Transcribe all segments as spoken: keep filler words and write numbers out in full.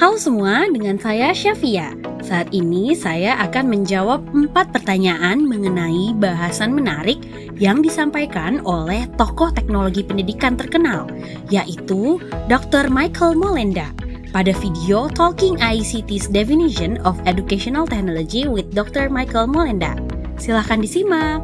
Halo semua, dengan saya Syafia. Saat ini saya akan menjawab empat pertanyaan mengenai bahasan menarik yang disampaikan oleh tokoh teknologi pendidikan terkenal, yaitu doktor Michael Molenda, pada video Talking I C T's Definition of Educational Technology with doktor Michael Molenda. Silahkan disimak.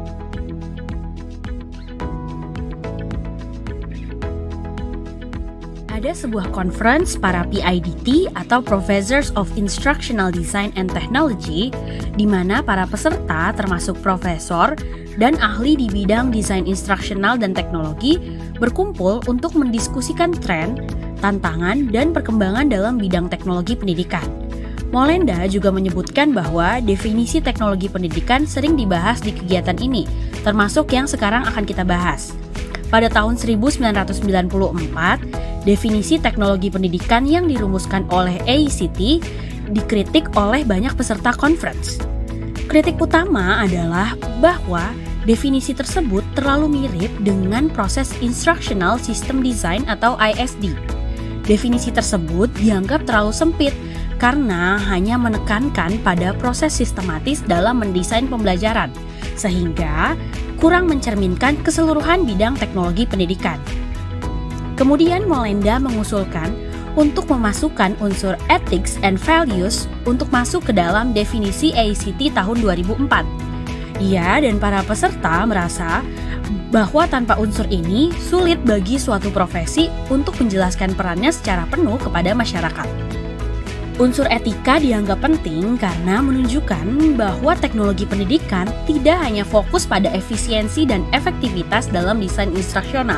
Ada sebuah conference para P I D T atau Professors of Instructional Design and Technology, di mana para peserta termasuk profesor dan ahli di bidang desain instruksional dan teknologi berkumpul untuk mendiskusikan tren, tantangan, dan perkembangan dalam bidang teknologi pendidikan. Molenda juga menyebutkan bahwa definisi teknologi pendidikan sering dibahas di kegiatan ini, termasuk yang sekarang akan kita bahas. Pada tahun seribu sembilan ratus sembilan puluh empat, definisi teknologi pendidikan yang dirumuskan oleh A I C T dikritik oleh banyak peserta conference. Kritik utama adalah bahwa definisi tersebut terlalu mirip dengan proses Instructional System Design atau I S D. Definisi tersebut dianggap terlalu sempit karena hanya menekankan pada proses sistematis dalam mendesain pembelajaran, sehingga kurang mencerminkan keseluruhan bidang teknologi pendidikan. Kemudian Molenda mengusulkan untuk memasukkan unsur ethics and values untuk masuk ke dalam definisi A I C T tahun dua ribu empat. Ia dan para peserta merasa bahwa tanpa unsur ini sulit bagi suatu profesi untuk menjelaskan perannya secara penuh kepada masyarakat. Unsur etika dianggap penting karena menunjukkan bahwa teknologi pendidikan tidak hanya fokus pada efisiensi dan efektivitas dalam desain instruksional,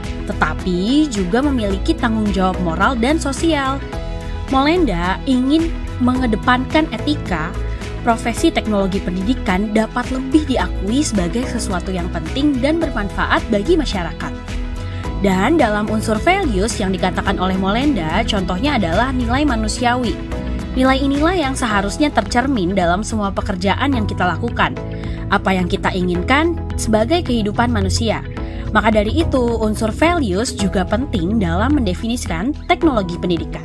tetapi juga memiliki tanggung jawab moral dan sosial. Molenda ingin mengedepankan etika. Profesi teknologi pendidikan dapat lebih diakui sebagai sesuatu yang penting dan bermanfaat bagi masyarakat. Dan dalam unsur values yang dikatakan oleh Molenda, contohnya adalah nilai manusiawi. Nilai inilah yang seharusnya tercermin dalam semua pekerjaan yang kita lakukan, apa yang kita inginkan sebagai kehidupan manusia. Maka dari itu, unsur values juga penting dalam mendefinisikan teknologi pendidikan.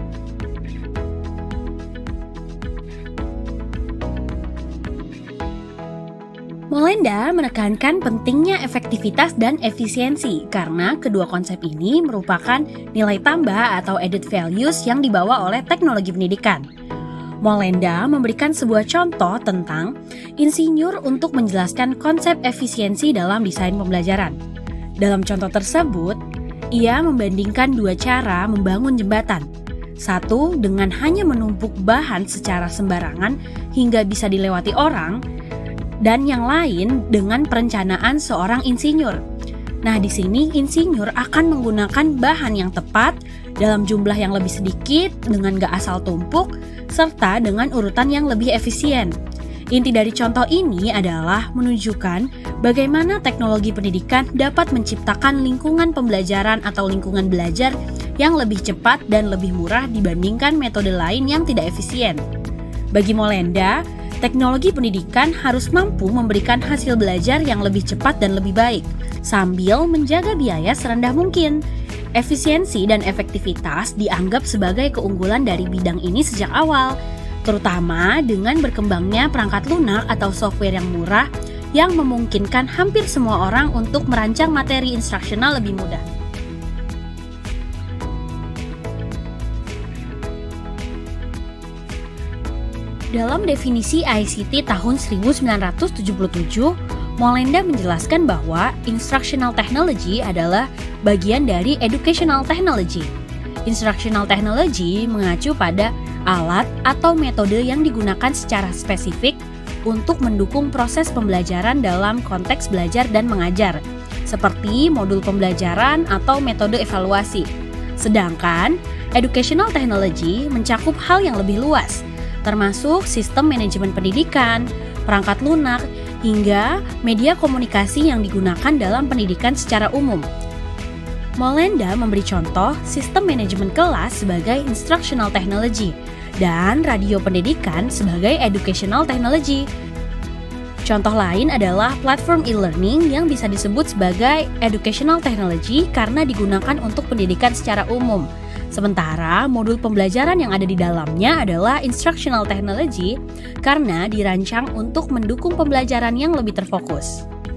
Molenda menekankan pentingnya efektivitas dan efisiensi karena kedua konsep ini merupakan nilai tambah atau added values yang dibawa oleh teknologi pendidikan. Molenda memberikan sebuah contoh tentang insinyur untuk menjelaskan konsep efisiensi dalam desain pembelajaran. Dalam contoh tersebut, ia membandingkan dua cara membangun jembatan. Satu dengan hanya menumpuk bahan secara sembarangan hingga bisa dilewati orang, dan yang lain dengan perencanaan seorang insinyur. Nah, di sini insinyur akan menggunakan bahan yang tepat dalam jumlah yang lebih sedikit dengan gak asal tumpuk, serta dengan urutan yang lebih efisien. Inti dari contoh ini adalah menunjukkan bagaimana teknologi pendidikan dapat menciptakan lingkungan pembelajaran atau lingkungan belajar yang lebih cepat dan lebih murah dibandingkan metode lain yang tidak efisien. Bagi Molenda, teknologi pendidikan harus mampu memberikan hasil belajar yang lebih cepat dan lebih baik, sambil menjaga biaya serendah mungkin. Efisiensi dan efektivitas dianggap sebagai keunggulan dari bidang ini sejak awal, terutama dengan berkembangnya perangkat lunak atau software yang murah yang memungkinkan hampir semua orang untuk merancang materi instruksional lebih mudah. Dalam definisi I C T tahun seribu sembilan ratus tujuh puluh tujuh, Molenda menjelaskan bahwa Instructional Technology adalah bagian dari Educational Technology. Instructional Technology mengacu pada alat atau metode yang digunakan secara spesifik untuk mendukung proses pembelajaran dalam konteks belajar dan mengajar, seperti modul pembelajaran atau metode evaluasi. Sedangkan Educational Technology mencakup hal yang lebih luas, termasuk sistem manajemen pendidikan, perangkat lunak, hingga media komunikasi yang digunakan dalam pendidikan secara umum. Molenda memberi contoh sistem manajemen kelas sebagai instructional technology dan radio pendidikan sebagai educational technology. Contoh lain adalah platform e-learning yang bisa disebut sebagai educational technology karena digunakan untuk pendidikan secara umum. Sementara modul pembelajaran yang ada di dalamnya adalah Instructional Technology karena dirancang untuk mendukung pembelajaran yang lebih terfokus.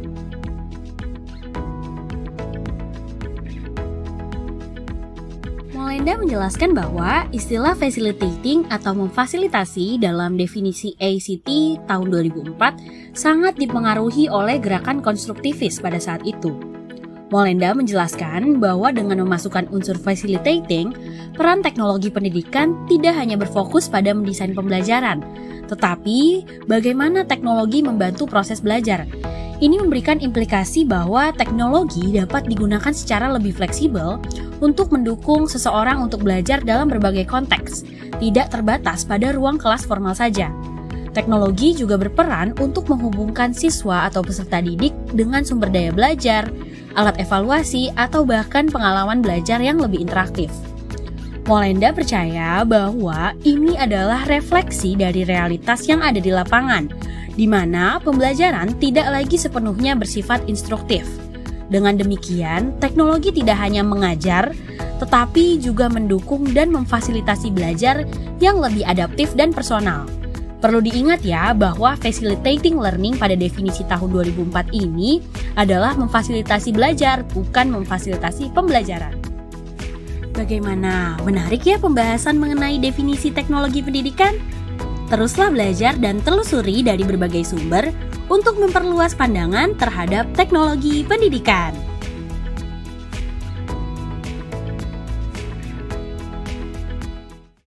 Molenda menjelaskan bahwa istilah facilitating atau memfasilitasi dalam definisi A C T tahun dua ribu empat sangat dipengaruhi oleh gerakan konstruktivis pada saat itu. Molenda menjelaskan bahwa dengan memasukkan unsur facilitating, peran teknologi pendidikan tidak hanya berfokus pada mendesain pembelajaran, tetapi bagaimana teknologi membantu proses belajar. Ini memberikan implikasi bahwa teknologi dapat digunakan secara lebih fleksibel untuk mendukung seseorang untuk belajar dalam berbagai konteks, tidak terbatas pada ruang kelas formal saja. Teknologi juga berperan untuk menghubungkan siswa atau peserta didik dengan sumber daya belajar, alat evaluasi, atau bahkan pengalaman belajar yang lebih interaktif. Molenda percaya bahwa ini adalah refleksi dari realitas yang ada di lapangan, di mana pembelajaran tidak lagi sepenuhnya bersifat instruktif. Dengan demikian, teknologi tidak hanya mengajar, tetapi juga mendukung dan memfasilitasi belajar yang lebih adaptif dan personal. Perlu diingat ya bahwa facilitating learning pada definisi tahun dua ribu empat ini adalah memfasilitasi belajar, bukan memfasilitasi pembelajaran. Bagaimana? Menarik ya pembahasan mengenai definisi teknologi pendidikan? Teruslah belajar dan telusuri dari berbagai sumber untuk memperluas pandangan terhadap teknologi pendidikan.